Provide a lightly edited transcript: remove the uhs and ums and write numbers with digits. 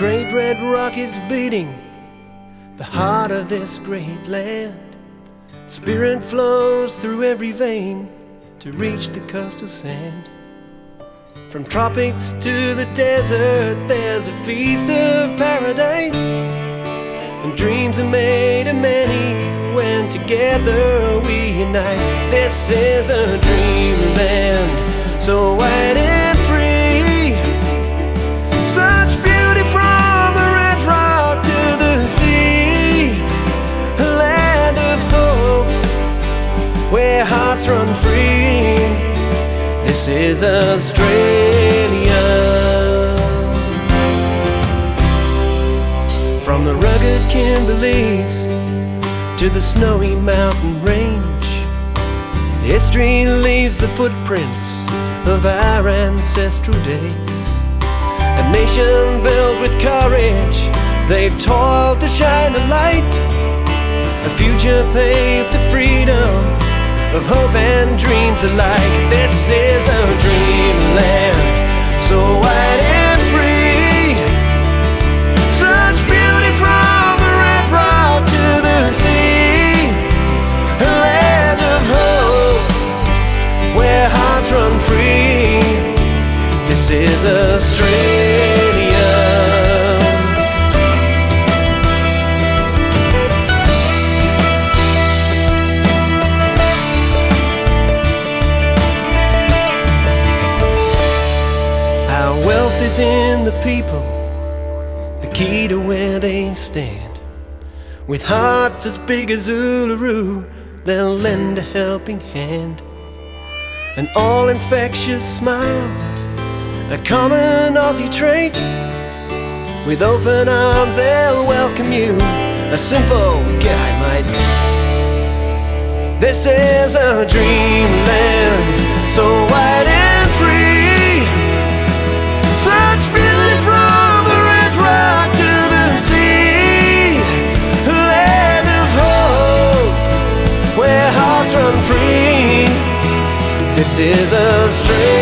great red rock is beating the heart of this great land. Spirit flows through every vein to reach the coastal sand. From tropics to the desert, there's a feast of paradise, and dreams are made of many when together we unite. This is a dreamland, so wide and free. Such beauty from the red rock to the sea. A land of hope where hearts run free. This is Australia. From the rugged Kimberleys to the snowy mountain range, history leaves the footprints of our ancestral days. A nation built with courage, they've toiled to shine the light. A future paved to freedom, of hope and dreams alike. This is a dreamland, so wide and free. Such beauty from the red rock to the sea. A land of hope where hearts run free. This is Australia. Wealth is in the people, the key to where they stand. With hearts as big as Uluru, they'll lend a helping hand. An all-infectious smile, a common Aussie trait. With open arms they'll welcome you, a simple guy might. This is a dreamland, so wide and free. Such beauty from the red rock to the sea. A land of hope where hearts run free. This is Australia.